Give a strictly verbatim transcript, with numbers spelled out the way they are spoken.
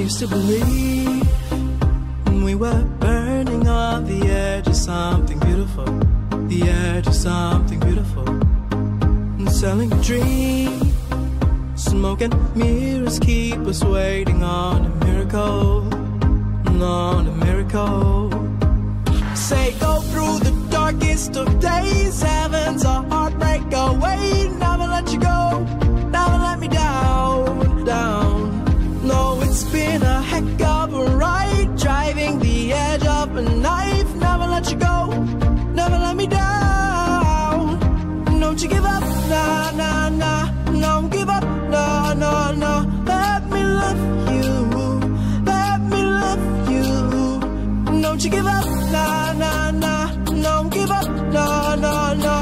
used to believe we were burning on the edge of something beautiful, the edge of something beautiful. And selling a dream, smoke and mirrors keep us waiting on a miracle, on a miracle. Say go through the darkest of days, heaven's a heartbreak away. Never let you go, never let me down, down. No, it's been a heck of a ride, driving the edge of a knife. Never let you go, never let me down. Don't you give up, nah, nah, nah. Don't give up, nah, nah, nah. Let me love you, let me love you. Don't you give up, nah, nah, nah. Don't give up, nah, nah, nah.